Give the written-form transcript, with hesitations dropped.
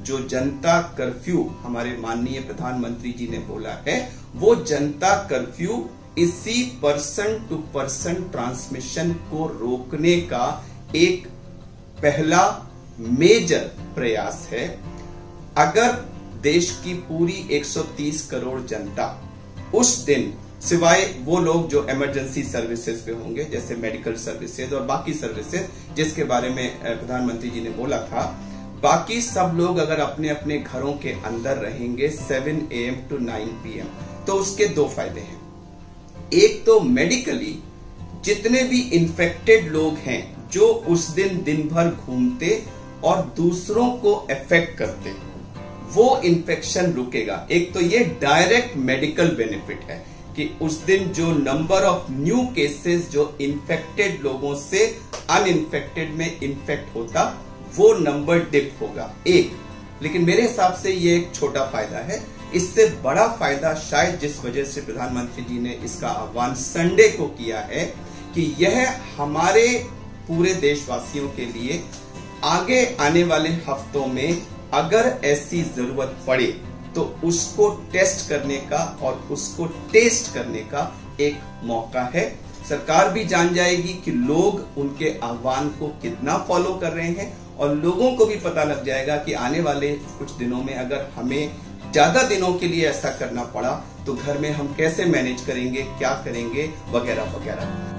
जो जनता कर्फ्यू हमारे माननीय प्रधानमंत्री जी ने बोला है, वो जनता कर्फ्यू इसी पर्सन टू पर्सन ट्रांसमिशन को रोकने का एक पहला मेजर प्रयास है। अगर देश की पूरी 130 करोड़ जनता उस दिन, सिवाय वो लोग जो इमरजेंसी सर्विसेज पे होंगे जैसे मेडिकल सर्विसेज और बाकी सर्विसेज जिसके बारे में प्रधानमंत्री जी ने बोला था, बाकी सब लोग अगर अपने अपने घरों के अंदर रहेंगे 7 AM to 9 PM, तो उसके दो फायदे हैं। एक तो मेडिकली जितने भी इन्फेक्टेड लोग हैं जो उस दिन भर घूमते और दूसरों को अफेक्ट करते, वो इन्फेक्शन रुकेगा। एक तो ये डायरेक्ट मेडिकल बेनिफिट है कि उस दिन जो नंबर ऑफ न्यू केसेस जो इन्फेक्टेड लोगों से अनइन्फेक्टेड में इन्फेक्ट होता, वो नंबर डिप होगा एक। लेकिन मेरे हिसाब से ये एक छोटा फायदा है। इससे बड़ा फायदा शायद जिस वजह से प्रधानमंत्री जी ने इसका आह्वान संडे को किया है कि यह हमारे पूरे देशवासियों के लिए आगे आने वाले हफ्तों में अगर ऐसी जरूरत पड़े तो उसको टेस्ट करने का और उसको टेस्ट करने का एक मौका है। सरकार भी जान जाएगी कि लोग उनके आह्वान को कितना फॉलो कर रहे हैं और लोगों को भी पता लग जाएगा कि आने वाले कुछ दिनों में अगर हमें ज्यादा दिनों के लिए ऐसा करना पड़ा तो घर में हम कैसे मैनेज करेंगे, क्या करेंगे, वगैरह वगैरह।